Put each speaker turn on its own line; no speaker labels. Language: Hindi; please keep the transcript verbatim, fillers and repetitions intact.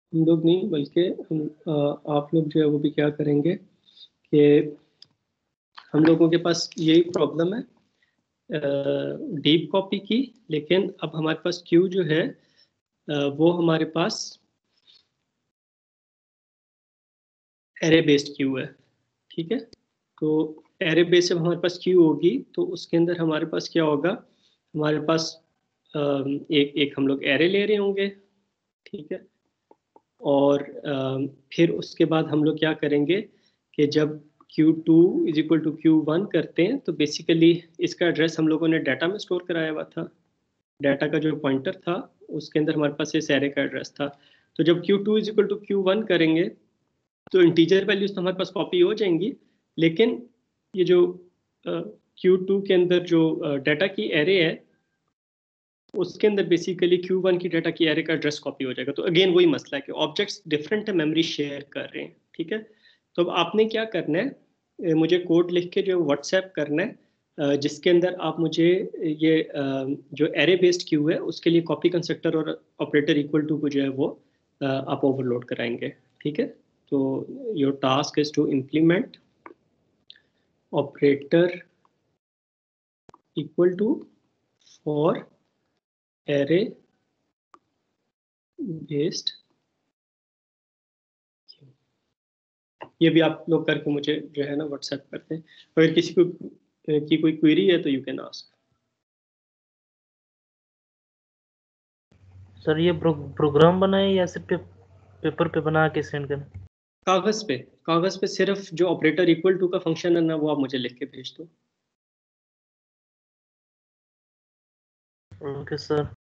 हम लोग नहीं बल्कि हम आ, आप लोग जो है वो भी क्या करेंगे कि हम लोगों के पास यही प्रॉब्लम है डीप कॉपी की, लेकिन अब हमारे पास क्यू जो है आ, वो हमारे पास एरे बेस्ड क्यू है। ठीक है, तो एरे बेस्ड जब हमारे पास क्यू होगी तो उसके अंदर हमारे पास क्या होगा, हमारे पास आ, एक एक हम लोग एरे ले रहे होंगे। ठीक है, और अ, फिर उसके बाद हम लोग क्या करेंगे कि जब Q two is equal to Q one करते हैं तो बेसिकली इसका एड्रेस हम लोगों ने डाटा में स्टोर कराया हुआ था। डाटा का जो पॉइंटर था उसके अंदर हमारे पास इस एरे का एड्रेस था। तो जब Q two is equal to Q one करेंगे तो इंटीजर वैल्यूज तो हमारे पास कॉपी हो जाएंगी, लेकिन ये जो क्यू टू के अंदर जो डाटा की एरे है उसके अंदर बेसिकली क्यू वन की डाटा की एरे का एड्रेस कॉपी हो जाएगा। तो अगेन वही मसला है कि ऑब्जेक्ट्स डिफरेंट है, मेमोरी शेयर कर रहे हैं। ठीक है, तो अब आपने क्या करना है, अ, मुझे कोड लिख के जो व्हाट्सएप करना है, अ, जिसके अंदर आप मुझे ये अ, जो एरे बेस्ड क्यू है उसके लिए कॉपी कंस्ट्रक्टर और ऑपरेटर इक्वल टू को जो है वो अ, आप ओवरलोड कराएंगे। ठीक है, तो your task is to implement operator equal to for array based, ये भी आप लोग करके मुझे जो है ना व्हाट्सएप करते हैं। अगर किसी को की कोई क्वेरी है तो यू कैन आस्क।
सर ये प्रो, प्रोग्राम बनाए या सिर्फ पे, पेपर पे बना के सेंड करें?
कागज पे, कागज पे सिर्फ जो ऑपरेटर इक्वल टू का फंक्शन है ना वो आप मुझे लिख के भेज दो।
Okay sir.